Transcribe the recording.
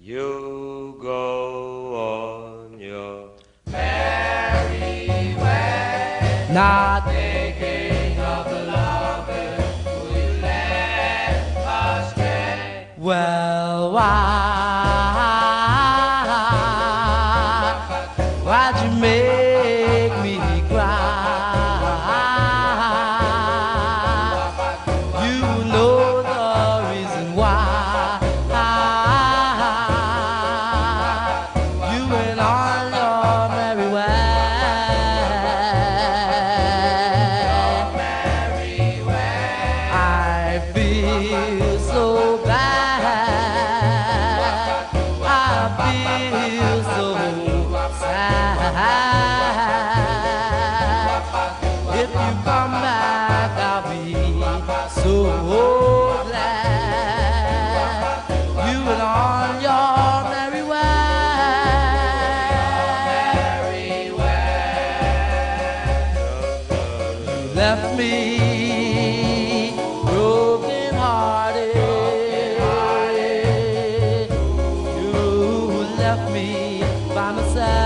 You go on your merry way, not thinking of the lovers who you led astray. Well, why'd you make me cry? You know the reason why. You went on your merry way. I feel so bad. I feel so sad. If you come back, I'll be so glad. You went on your merry way. You left me broken hearted. You left me by myself.